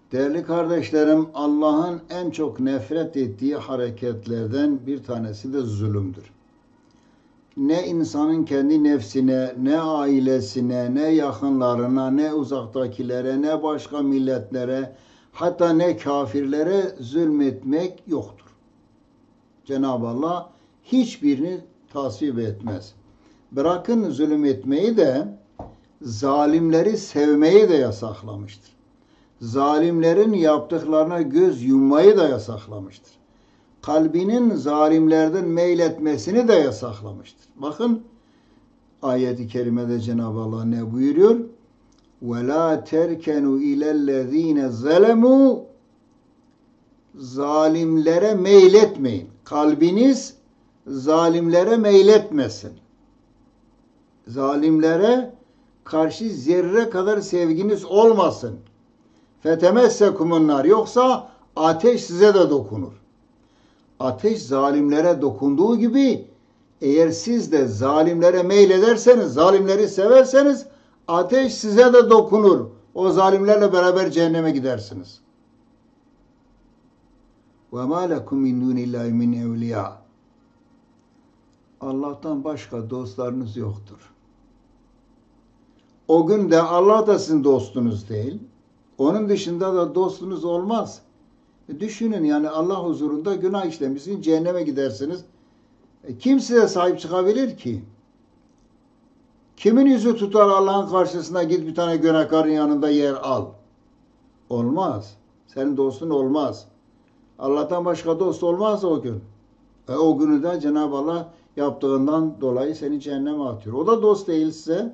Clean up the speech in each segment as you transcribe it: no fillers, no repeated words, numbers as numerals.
Değerli kardeşlerim, Allah'ın en çok nefret ettiği hareketlerden bir tanesi de zulümdür. Ne insanın kendi nefsine, ne ailesine, ne yakınlarına, ne uzaktakilere, ne başka milletlere, hatta ne kafirlere zulmetmek yoktur. Cenab-ı Allah hiçbirini tasvip etmez. Bırakın zulüm etmeyi de, zalimleri sevmeyi de yasaklamıştır. Zalimlerin yaptıklarına göz yummayı da yasaklamıştır. Kalbinin zalimlerden meyletmesini de yasaklamıştır. Bakın ayet-i kerimede Cenab-ı Allah ne buyuruyor? وَلَا تَرْكَنُوا اِلَى الَّذ۪ينَ ظَلَمُوا Zalimlere meyletmeyin. Kalbiniz zalimlere meyletmesin. Zalimlere karşı zerre kadar sevginiz olmasın. Fetemessekumunnar, yoksa ateş size de dokunur. Ateş zalimlere dokunduğu gibi eğer siz de zalimlere meylederseniz, zalimleri severseniz ateş size de dokunur. O zalimlerle beraber cehenneme gidersiniz. وَمَا لَكُمْ مِنْ دُونِ اللّٰهِ مِنْ اَوْلِيَا Allah'tan başka dostlarınız yoktur. O gün de Allah da sizin dostunuz değil. Onun dışında da dostunuz olmaz. Düşünün, yani Allah huzurunda günah işlemişsiniz, cehenneme gidersiniz. Kim size sahip çıkabilir ki? Kimin yüzü tutar Allah'ın karşısına, git bir tane günahkarın yanında yer al? Olmaz. Senin dostun olmaz. Allah'tan başka dost olmaz o gün. O günü de Cenab-ı Allah yaptığından dolayı seni cehenneme atıyor. O da dost değil size.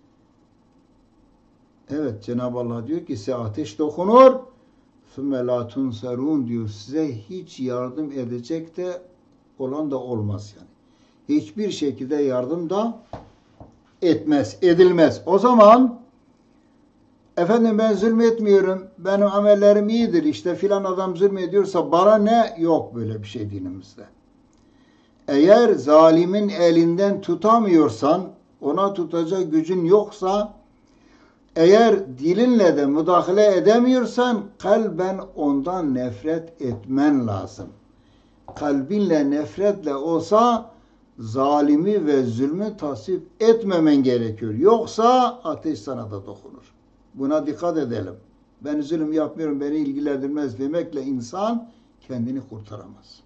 Evet, Cenab-ı Allah diyor ki size ateş dokunur. ثُمَّ لَا تُنْسَرُونَ diyor. Size hiç yardım edecek de olan da olmaz yani. Hiçbir şekilde yardım da edilmez. O zaman efendim ben zulmetmiyorum, benim amellerim iyidir, işte filan adam zulmediyorsa bana ne? Yok böyle bir şey dinimizde. Eğer zalimin elinden tutamıyorsan, ona tutacak gücün yoksa, eğer dilinle de müdahale edemiyorsan kalben ondan nefret etmen lazım. Kalbinle nefretle olsa zalimi ve zulmü tasvip etmemen gerekiyor. Yoksa ateş sana da dokunur. Buna dikkat edelim. Ben zulüm yapmıyorum, beni ilgilendirmez demekle insan kendini kurtaramaz.